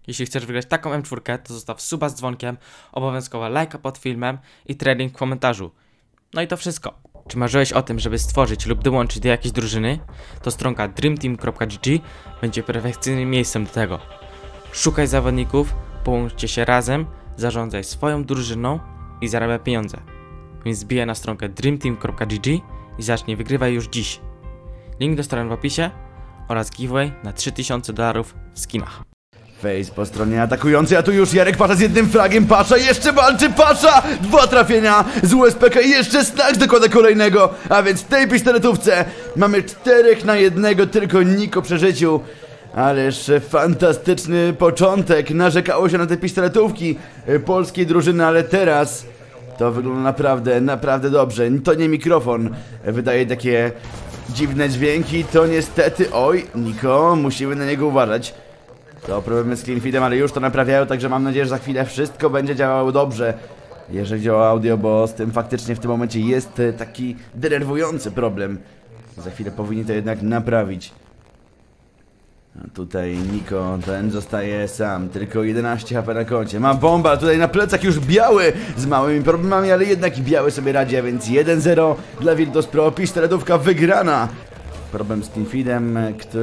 Jeśli chcesz wygrać taką M4, to zostaw suba z dzwonkiem, obowiązkowa lajka pod filmem i trading w komentarzu. No i to wszystko. Czy marzyłeś o tym, żeby stworzyć lub dołączyć do jakiejś drużyny? To stronka dreamteam.gg będzie perfekcyjnym miejscem do tego. Szukaj zawodników, połączcie się razem, zarządzaj swoją drużyną i zarabiaj pieniądze. Więc zbijaj na stronkę dreamteam.gg i zacznij wygrywaj już dziś. Link do strony w opisie oraz giveaway na $3000 w skinach. Face po stronie atakującej, a tu już Jarek Pasza z jednym fragiem, Pasza jeszcze walczy, Pasza! 2 trafienia z USPK i jeszcze Snax dokłada kolejnego, a więc w tej pistoletówce mamy 4 na 1, tylko Niko przy życiu. Ależ fantastyczny początek, narzekało się na te pistoletówki polskiej drużyny, ale teraz to wygląda naprawdę dobrze. To nie mikrofon wydaje takie dziwne dźwięki, to niestety, oj, Niko, musimy na niego uważać. To problemy z clean-feedem, ale już to naprawiają, także mam nadzieję, że za chwilę wszystko będzie działało dobrze, jeżeli działa audio, bo z tym faktycznie w tym momencie jest taki denerwujący problem. Za chwilę powinni to jednak naprawić. A tutaj Niko, ten zostaje sam, tylko 11 HP na koncie. Ma bomba, tutaj na plecach już biały z małymi problemami, ale jednak biały sobie radzi, a więc 1-0 dla Virtus.pro, pistoletówka wygrana. Problem z teamfeedem,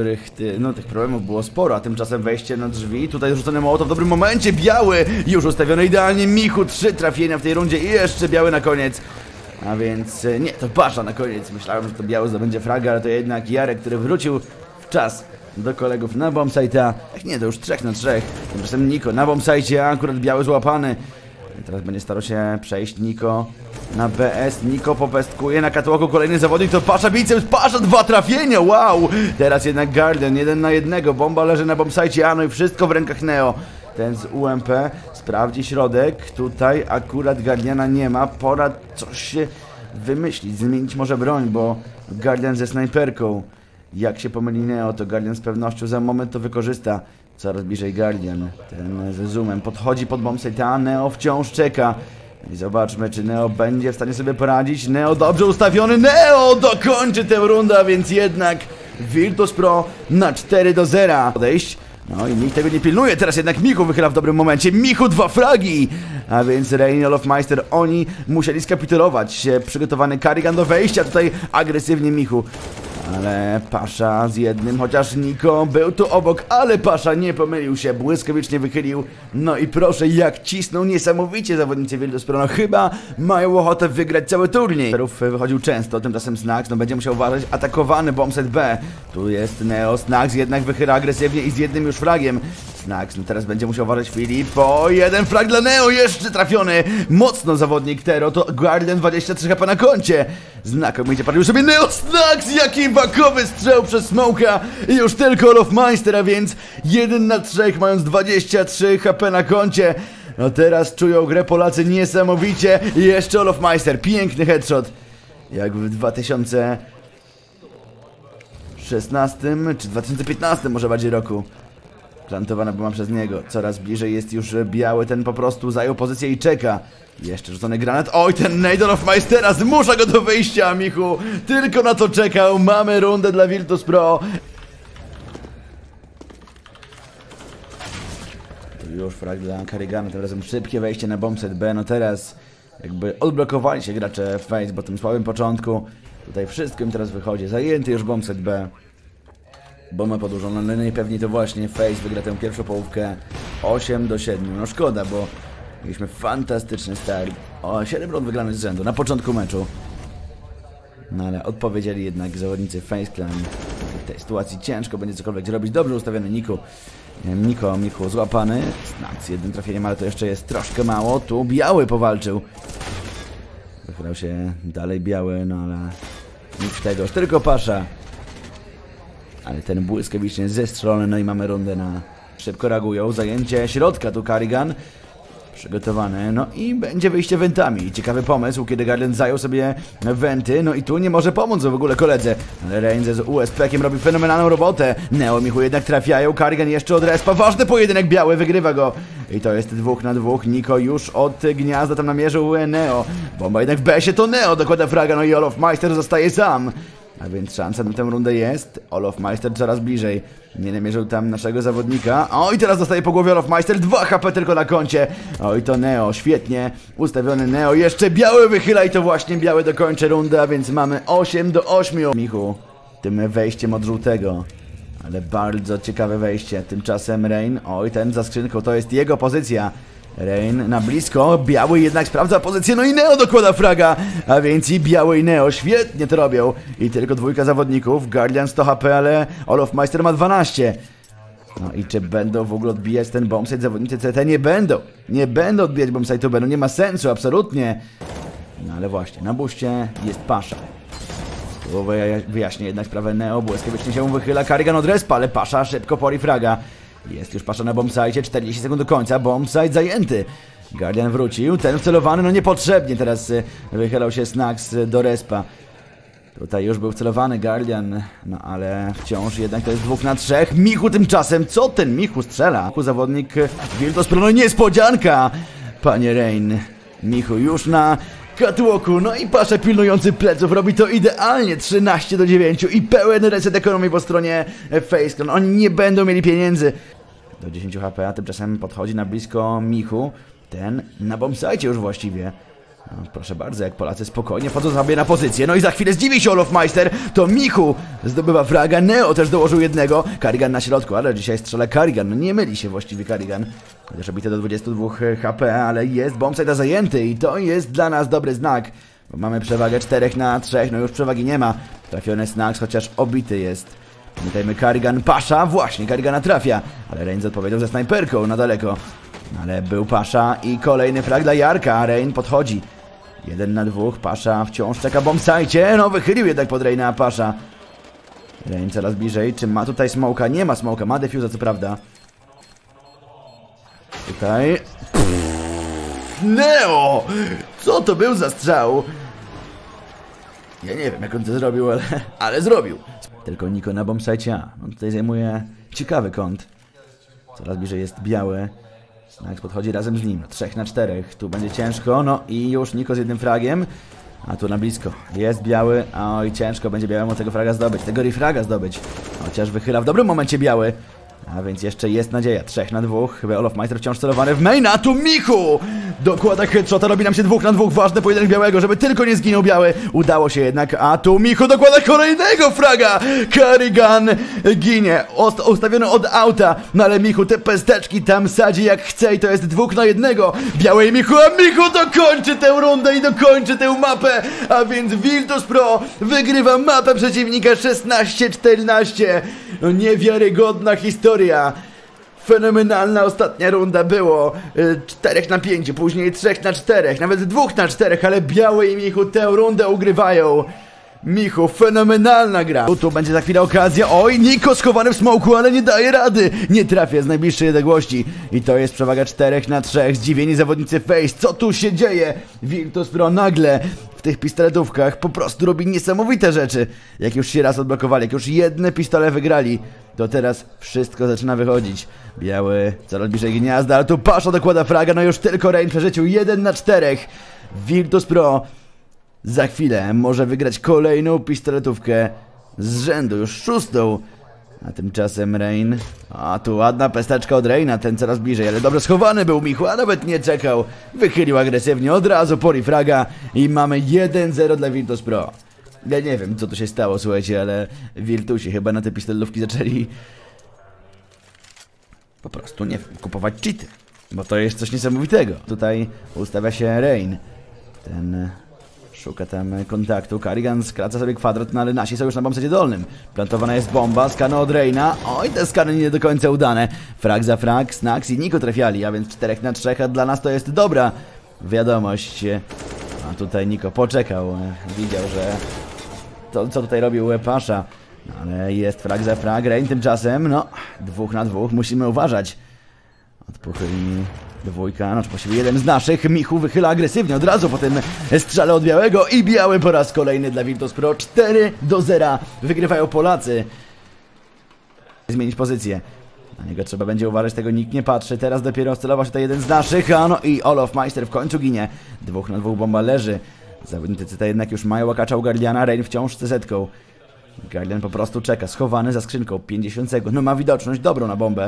tych problemów było sporo, a tymczasem wejście na drzwi, tutaj rzucony Mołotow w dobrym momencie, biały już ustawiony idealnie, Michu 3 trafienia w tej rundzie i jeszcze biały na koniec. A więc nie, to Pasza na koniec, myślałem, że to biały zdobędzie fraga, ale to jednak Jarek, który wrócił w czas do kolegów na bombsite'a. Nie, to już 3 na 3, tymczasem Niko na bombsite'cie, akurat biały złapany. I teraz będzie starał się przejść Niko na BS, Niko popestkuje na catwalku, kolejny zawodnik to Pasza, biceps, Pasza, 2 trafienia, wow! Teraz jednak Guardian, 1 na 1, bomba leży na bombsite, no i wszystko w rękach Neo. Ten z UMP sprawdzi środek, tutaj akurat Guardiana nie ma, pora coś wymyślić, zmienić może broń, bo Guardian ze snajperką. Jak się pomyli Neo, to Guardian z pewnością za moment to wykorzysta. Coraz bliżej Guardian, ten ze zoomem podchodzi pod bombsite, a Neo wciąż czeka. I zobaczmy, czy Neo będzie w stanie sobie poradzić. Neo dobrze ustawiony, Neo dokończy tę rundę, a więc jednak Virtus.pro na 4-0. Podejść, no i nikt tego nie pilnuje, teraz jednak Michu wychyla w dobrym momencie, Michu 2 fragi. A więc Rain i Olofmeister, oni musieli skapitulować. Przygotowany Karigan do wejścia, tutaj agresywnie Michu. Ale Pasza z jednym, chociaż Niko był tu obok, ale Pasza nie pomylił się, błyskawicznie wychylił. No i proszę, jak cisną niesamowicie zawodnicy Virtus.pro, no chyba mają ochotę wygrać cały turniej. Wychodził często, tymczasem Snax, no będzie musiał uważać, atakowany bombset B. Tu jest Neo, Snax jednak wychyla agresywnie i z jednym już fragiem. Snax, no teraz będzie musiał uważać Filip, o, 1 frag dla Neo, jeszcze trafiony. Mocno zawodnik Tero, to Guardian 23 HP na koncie. Znakomicie palił sobie Neo, Snax, jaki bakowy strzał przez Smoke'a i już tylko Olofmeister, a więc 1 na 3, mając 23 HP na koncie. No teraz czują grę Polacy niesamowicie i jeszcze Olofmeister, piękny headshot. Jak w 2016 czy 2015 może bardziej roku. Plantowana była przez niego. Coraz bliżej jest już biały, ten po prostu zajął pozycję i czeka. Jeszcze rzucony granat. Oj, ten nade Olofmeistera zmusza go do wyjścia, Michu. Tylko na to czekał. Mamy rundę dla Virtus.pro. To już frag dla Karigana, tym razem szybkie wejście na bombset B. No teraz jakby odblokowali się gracze Face, bo tym słabym początku. Tutaj wszystko im teraz wychodzi. Zajęty już bombset B. Bomba podłużona, ale najpewniej to właśnie Face wygra tę pierwszą połówkę 8-7. No szkoda, bo mieliśmy fantastyczny start. O, 7 rund wygranych z rzędu na początku meczu. No ale odpowiedzieli jednak zawodnicy Face Clan. W tej sytuacji ciężko będzie cokolwiek zrobić. Dobrze ustawiony Michu złapany. Snax z jednym trafieniem, ale to jeszcze jest troszkę mało. Tu biały powalczył. Wychylał się dalej biały, no ale nic z tego, tylko Pasza. Ale ten błyskawicznie zestrzelony, no i mamy rundę na... Szybko reagują, zajęcie środka, tu Karigan przygotowany, no i będzie wyjście wentami. Ciekawy pomysł, kiedy Guardian zajął sobie wenty, no i tu nie może pomóc w ogóle koledze. Ale Reign z USP-kiem robi fenomenalną robotę. Neo, Michu jednak trafiają, Karigan jeszcze od respa, ważny pojedynek, biały wygrywa go. I to jest 2 na 2, Niko już od gniazda tam namierzył Neo. Bomba jednak w besie, to Neo dokłada fraga, no i Olofmeister zostaje sam. A więc szansa na tę rundę jest. Olofmeister coraz bliżej. Nie namierzył tam naszego zawodnika. O, i teraz dostaje po głowie Olofmeister. 2 HP tylko na koncie. O, i to Neo, świetnie ustawiony Neo. Jeszcze biały wychyla i to właśnie biały dokończy rundę, a więc mamy 8-8. Michu, tym wejściem od żółtego. Ale bardzo ciekawe wejście. Tymczasem Rain, oj, ten za skrzynką, to jest jego pozycja. Rain na blisko, biały jednak sprawdza pozycję, no i Neo dokłada fraga. A więc i biały i Neo świetnie to robią. I tylko 2 zawodników, Guardian 100 HP, ale Olofmeister ma 12. No i czy będą w ogóle odbijać ten bombsite zawodnicy CT? Nie będą. Nie będą odbijać bombsite'u, będą, nie ma sensu, absolutnie. No ale właśnie, na buście jest Pasza. Wyjaśnię jednak sprawę Neo, błyskawicznie się wychyla, Karrigan od respa, ale Pasza szybko pori fraga. Jest już Pasza na bombsite, 40 sekund do końca, bombsite zajęty. Guardian wrócił, ten wcelowany, no niepotrzebnie teraz wychylał się Snax do respa. Tutaj już był wcelowany Guardian, no ale wciąż jednak to jest 2 na 3. Michu tymczasem, co ten Michu strzela? Zawodnik Virtus.pro, no niespodzianka! Panie Rain, Michu już na catwalku, no i Pasza pilnujący pleców robi to idealnie, 13-9 i pełen reset ekonomii po stronie FaZe. Oni nie będą mieli pieniędzy. Do 10 HP, a tymczasem podchodzi na blisko Michu, ten na bombsite już właściwie. No, proszę bardzo, jak Polacy spokojnie wchodzą sobie na pozycję. No i za chwilę zdziwi się Olofmeister. To Michu zdobywa fraga. Neo też dołożył jednego. Karrigan na środku, ale dzisiaj strzela Karrigan. No nie myli się właściwie Karrigan. Chociaż obity do 22 HP, ale jest bombsite zajęty i to jest dla nas dobry znak. Bo mamy przewagę 4 na 3. No już przewagi nie ma. Trafiony Snax, chociaż obity jest. Pamiętajmy, Karrigan, Pasza. Właśnie, Karrigana trafia. Ale Rain odpowiedział ze snajperką na daleko. Ale był Pasza i kolejny frag dla Jarka. Rain podchodzi. 1 na 2, Pasza wciąż czeka bombsite. No wychylił jednak pod Raina Pasza. Rain coraz bliżej. Czy ma tutaj smoka? Nie ma smoka, ma defuza co prawda. Tutaj. Neo! Co to był za strzał? Ja nie wiem jak on to zrobił, ale zrobił. Tylko Niko na bombsite. On tutaj zajmuje ciekawy kąt. Coraz bliżej jest biały. Snax podchodzi razem z nim, 3 na 4, tu będzie ciężko, no i już Niko z jednym fragiem, a tu na blisko jest biały, oj ciężko będzie białemu tego fraga zdobyć, tego refraga zdobyć, chociaż wychyla w dobrym momencie biały, a więc jeszcze jest nadzieja, 3 na 2, chyba Olofmeister wciąż celowany w maina, a tu Michu dokłada headshota, robi nam się 2 na 2, ważny pojedynek białego, żeby tylko nie zginął biały, udało się jednak, a tu Michu dokłada kolejnego fraga, Karrigan ginie, ustawiony od auta, no ale Michu te pesteczki tam sadzi jak chce i to jest 2 na 1, białe i Michu, a Michu dokończy tę rundę i dokończy tę mapę, a więc Virtus.pro wygrywa mapę przeciwnika 16-14, no niewiarygodna historia. Fenomenalna ostatnia runda było 4 na 5, później 3 na 4, nawet 2 na 4, ale biały i Michu tę rundę ugrywają. Michu, fenomenalna gra. Tu będzie za chwilę okazja. Oj, Niko schowany w smoku, ale nie daje rady. Nie trafia z najbliższej odległości. I to jest przewaga 4 na 3. Zdziwieni zawodnicy FaZe. Co tu się dzieje? Virtus.pro nagle w tych pistoletówkach po prostu robi niesamowite rzeczy. Jak już się raz odblokowali, jak już jedne pistole wygrali, to teraz wszystko zaczyna wychodzić. Biały coraz bliżej gniazda, ale tu Pasza dokłada fraga. No już tylko Rain przerzucił 1 na 4. Virtus.pro za chwilę może wygrać kolejną pistoletówkę z rzędu, już 6. A tymczasem Rain. A tu ładna pesteczka od Raina, ten coraz bliżej, ale dobrze schowany był Michu, a nawet nie czekał. Wychylił agresywnie, od razu pori fraga i mamy 1-0 dla Virtus.pro. Ja nie wiem co tu się stało, słuchajcie, ale Virtusi chyba na te pistoletówki zaczęli po prostu, nie wiem, kupować cheaty. Bo to jest coś niesamowitego. Tutaj ustawia się Rain. Ten szuka tam kontaktu. Karrigan skraca sobie kwadrat, no ale nasi są już na bombsecie dolnym. Plantowana jest bomba, skany od Raina. Oj, te skany nie do końca udane. Frag za frag, Snax i Niko trafiali, a więc 4 na 3, a dla nas to jest dobra wiadomość. A tutaj Niko poczekał, widział, że to co tutaj robił Pasza. No, ale jest frag za frag, Rain tymczasem, no 2 na 2, musimy uważać. Odpuchyli dwójka, no czy właściwie jeden z naszych. Michu wychyla agresywnie od razu po tym strzale od białego i biały po raz kolejny dla Virtus.pro. 4-0 wygrywają Polacy. Zmienić pozycję. Na niego trzeba będzie uważać, tego nikt nie patrzy. Teraz dopiero celował się to jeden z naszych, a no i Olofmeister w końcu ginie. 2 na 2 bomba leży. Zawodnicy CT jednak już mają łakacza u Guardiana, Rain wciąż z CZ-ką. Guardian po prostu czeka, schowany za skrzynką, 50 sekund, no ma widoczność dobrą na bombę.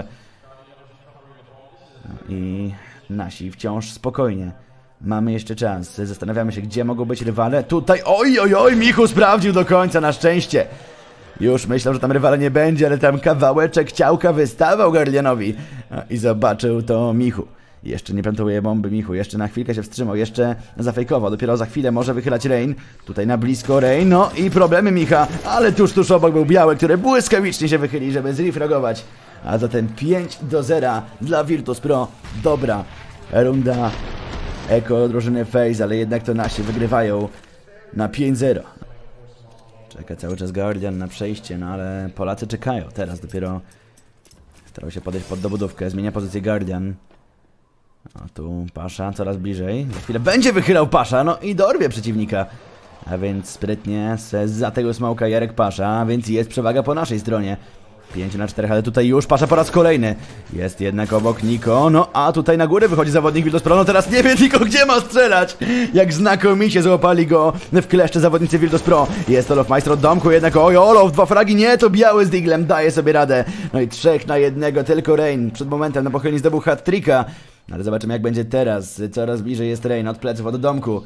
No i nasi wciąż spokojnie. Mamy jeszcze czas, zastanawiamy się, gdzie mogą być rywale. Tutaj, oj, oj, oj, Michu sprawdził do końca, na szczęście. Już myślał, że tam rywale nie będzie, ale tam kawałeczek ciałka wystawał Guardianowi. No i zobaczył to Michu. Jeszcze nie plantuje bomby Michu, jeszcze na chwilkę się wstrzymał, jeszcze zafejkował, dopiero za chwilę może wychylać Rain. Tutaj na blisko Rain, no i problemy Micha, ale tuż obok był Biały, który błyskawicznie się wychyli, żeby zrefragować. A zatem 5-0 dla Virtus Pro. Dobra runda eko drużyny FaZe, ale jednak to nasi wygrywają na 5-0. Czeka cały czas Guardian na przejście, no ale Polacy czekają. Teraz dopiero starał się podejść pod dobudówkę, zmienia pozycję Guardian. A tu Pasza coraz bliżej. Za chwilę będzie wychylał Pasza, no i dorwie przeciwnika. A więc sprytnie za tego smoka Jarek Pasza, a więc jest przewaga po naszej stronie. 5-4, ale tutaj już Pasza po raz kolejny. Jest jednak obok Niko, no a tutaj na górę wychodzi zawodnik Virtus Pro. No teraz nie wie Niko, gdzie ma strzelać. Jak znakomicie złapali go w kleszcze zawodnicy Virtus Pro. Jest Olofmeister od domku, jednak oj, Olof, 2 fragi, nie, to Biały z Diglem daje sobie radę. No i 3 na 1, tylko Rain przed momentem na pochylni zdobył hat-tricka. Ale zobaczymy, jak będzie teraz. Coraz bliżej jest Rain od pleców, od domku.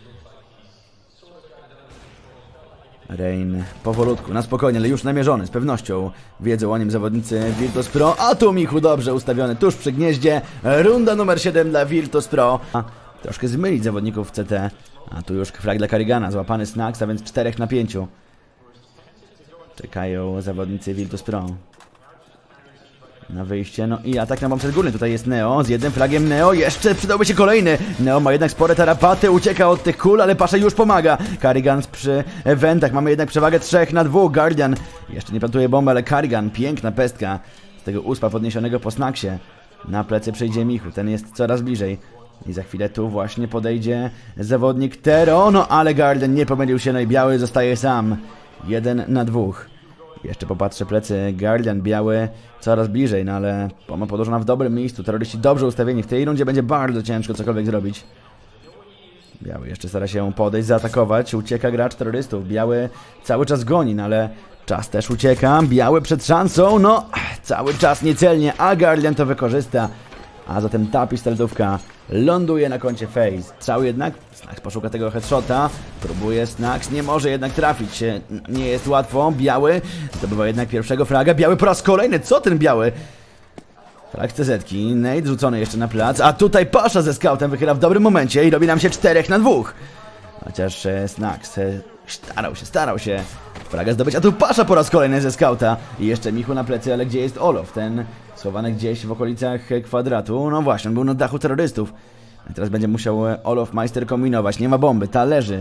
Rain powolutku, na spokojnie, ale już namierzony, z pewnością wiedzą o nim zawodnicy Virtus Pro. A tu Michu dobrze ustawiony tuż przy gnieździe. Runda numer 7 dla Virtus Pro. Troszkę zmylić zawodników w CT. A tu już frag dla Karigana, złapany Snax, a więc 4 na 5. Czekają zawodnicy Virtus Pro na wyjście, no i atak na bombset górny. Tutaj jest Neo, z jednym fragiem Neo, jeszcze przydałby się kolejny. Neo ma jednak spore tarapaty, ucieka od tych kul, ale Pasza już pomaga. Karigan przy wentach, mamy jednak przewagę 3 na 2. Guardian jeszcze nie plantuje bomby, ale Karigan, piękna pestka z tego uspa podniesionego po Snaxie. Na plecy przejdzie Michu, ten jest coraz bliżej. I za chwilę tu właśnie podejdzie zawodnik Tero, no ale Guardian nie pomylił się, no i Biały zostaje sam. 1 na 2. Jeszcze popatrzę plecy, Guardian, Biały coraz bliżej, no ale pomoc podłożona w dobrym miejscu, terroryści dobrze ustawieni, w tej rundzie będzie bardzo ciężko cokolwiek zrobić. Biały jeszcze stara się podejść, zaatakować, ucieka gracz terrorystów, Biały cały czas goni, no ale czas też ucieka, Biały przed szansą, no cały czas niecelnie, a Guardian to wykorzysta. A zatem ta pistoletówka ląduje na koncie FaZe. Strzał jednak, Snax poszuka tego headshota. Próbuje Snax, nie może jednak trafić. Nie jest łatwo, Biały zdobywa jednak pierwszego fraga. Biały po raz kolejny, co ten Biały? Frag CZ-ki, Nate rzucony jeszcze na plac. A tutaj Pasza ze scoutem wychyla w dobrym momencie i robi nam się 4 na 2. Chociaż Snax starał się fraga zdobyć, a tu Pasza po raz kolejny ze scouta. I jeszcze Michu na plecy, ale gdzie jest Olof? Ten schowany gdzieś w okolicach kwadratu. No właśnie, on był na dachu terrorystów. I teraz będzie musiał Olofmeister kombinować. Nie ma bomby, ta leży.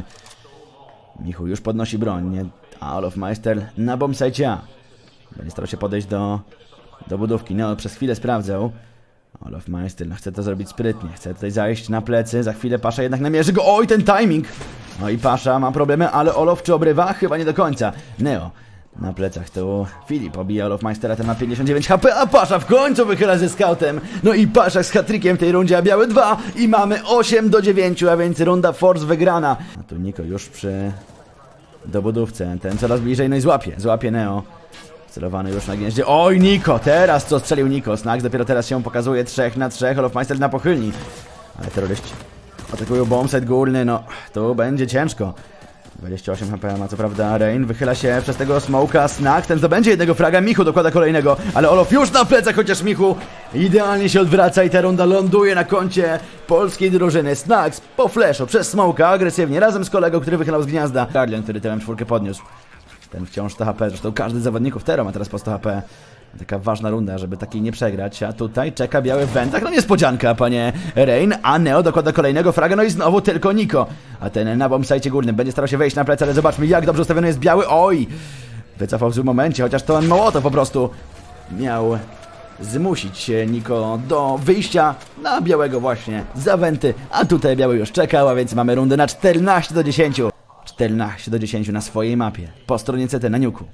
Michu już podnosi broń, nie? A Olofmeister na bombsite A. Będzie starał się podejść do budówki. No, przez chwilę sprawdzał. Olofmeister chce to zrobić sprytnie. Chce tutaj zajść na plecy. Za chwilę Pasza jednak namierzy go. Oj, ten timing! No i Pasza ma problemy, ale Olof czy obrywa? Chyba nie do końca. Neo na plecach tu Filip obija Olofmeistera, ten ma 59 HP, a Pasza w końcu wychyla ze scoutem. No i Pasza z hat-trickiem w tej rundzie, a Biały 2 i mamy 8-9, a więc runda Force wygrana. A tu Niko już przy dobudówce, ten coraz bliżej, no i złapie Neo. Celowany już na gnieździe. Oj, Niko, teraz co strzelił Niko. Snax dopiero teraz się pokazuje 3 na 3, Olofmeister na pochylni. Ale terroryści atakują bombsite górny, no tu będzie ciężko. 28 HP ma co prawda Rain, wychyla się przez tego smoka, Snax, ten zdobędzie jednego fraga, Michu dokłada kolejnego, ale Olof już na plecach, chociaż Michu idealnie się odwraca i ta runda ląduje na koncie polskiej drużyny. Snax po flashu przez smoka agresywnie, razem z kolegą, który wychylał z gniazda. Guardian, który tę M4 podniósł. Ten wciąż 100 HP, zresztą każdy z zawodników Tero ma teraz po 100 HP. Taka ważna runda, żeby takiej nie przegrać, a tutaj czeka Biały w wentach, no niespodzianka, panie Rain, a Neo dokłada kolejnego fraga, no i znowu tylko Niko. A ten na bombsite górnym będzie starał się wejść na plecy, ale zobaczmy, jak dobrze ustawiony jest Biały. Oj, wycofał w złym momencie, chociaż to Mołotow po prostu miał zmusić Niko do wyjścia na Białego właśnie za wenty, a tutaj Biały już czekał, a więc mamy rundę na 14-10. 14-10 na swojej mapie, po stronie CT na Niuku.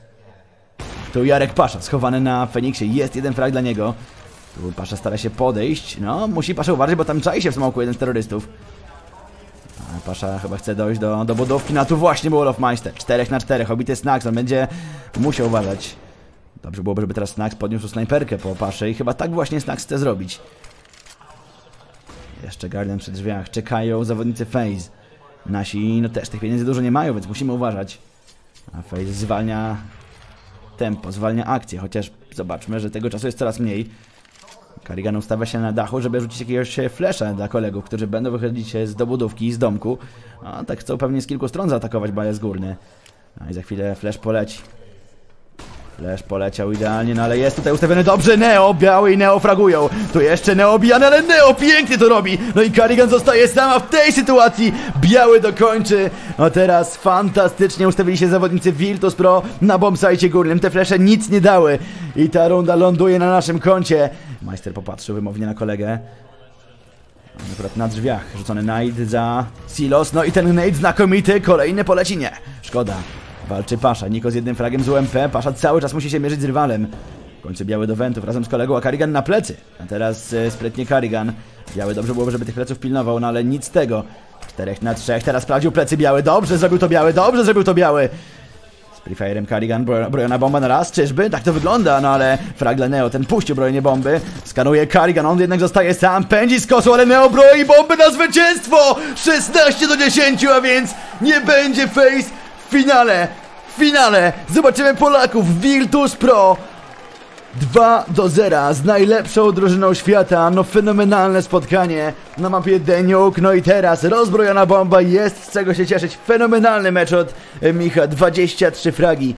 Tu Jarek Pasza, schowany na Feniksie, jest jeden frag dla niego. Tu Pasza stara się podejść, no musi Pasza uważać, bo tam czai się w smoku jeden z terrorystów. A Pasza chyba chce dojść do budówki, no tu właśnie był Olofmeister. 4 na 4, obity Snax, on będzie musiał uważać. Dobrze byłoby, żeby teraz Snax podniósł snajperkę po Paszy i chyba tak właśnie Snax chce zrobić. Jeszcze Guardian przy drzwiach, czekają zawodnicy FaZe. Nasi no też tych pieniędzy dużo nie mają, więc musimy uważać. A FaZe zwalnia tempo, zwalnia akcję, chociaż zobaczmy, że tego czasu jest coraz mniej. Karigan ustawia się na dachu, żeby rzucić jakiegoś flasha dla kolegów, którzy będą wychodzić z dobudówki i z domku. A tak chcą pewnie z kilku stron zaatakować balec górny. No i za chwilę flash poleci. Flash poleciał idealnie, no ale jest tutaj ustawiony dobrze. Neo, biały i Neo fragują. Tu jeszcze Neo obijany, ale Neo pięknie to robi. No i Karigan zostaje sama w tej sytuacji. Biały dokończy. No teraz fantastycznie ustawili się zawodnicy Virtus Pro na bombsite górnym. Te flesze nic nie dały. I ta runda ląduje na naszym koncie. Majster popatrzył wymownie na kolegę. Akurat na drzwiach rzucony nade za Silos. No i ten nade znakomity. Kolejny poleci nie. Szkoda. Walczy Pasza. Niko z jednym fragiem z UMP. Pasza cały czas musi się mierzyć z rywalem. W końcu biały do wentów razem z kolegą, a Karigan na plecy. A teraz sprytnie Karigan. Biały dobrze byłoby, żeby tych pleców pilnował, no ale nic z tego. 4 na 3. Teraz sprawdził plecy biały. Dobrze zrobił to biały. Dobrze zrobił to biały. Z Prefire'em Karigan. Brojona bomba na raz. Czyżby? Tak to wygląda. No ale frag dla Neo. Ten puścił brojenie bomby. Skanuje Karigan. On jednak zostaje sam. Pędzi z kosą, ale Neo broi bomby na zwycięstwo. 16-10, a więc nie będzie FaZe w finale zobaczymy Polaków Virtus Pro 2-0 z najlepszą drużyną świata. No fenomenalne spotkanie na mapie Deniuk. No i teraz rozbrojona bomba, jest z czego się cieszyć. Fenomenalny mecz od Micha, 23 fragi.